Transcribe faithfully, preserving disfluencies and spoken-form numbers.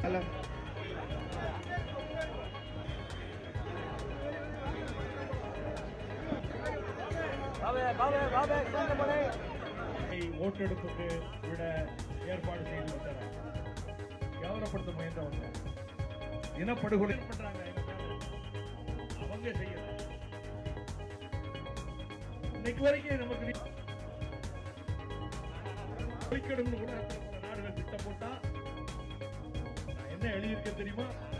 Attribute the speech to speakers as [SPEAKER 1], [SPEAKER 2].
[SPEAKER 1] Colour
[SPEAKER 2] ஓட்டெடுப்புக்கு விட ஏற்பாடு செய்து விட்டனர். கேவலப்படுத்த முயன்றவங்க இனப்படுகொலை பண்றாங்க. அவங்க செய்யல. இன்னைக்கு வரைக்கும் நமக்கு ஒழிக்கணும்னு உலகத்தில் பல நாடுகள் திட்டம் போட்டா என்ன எழுதியிருக்க தெரியுமா?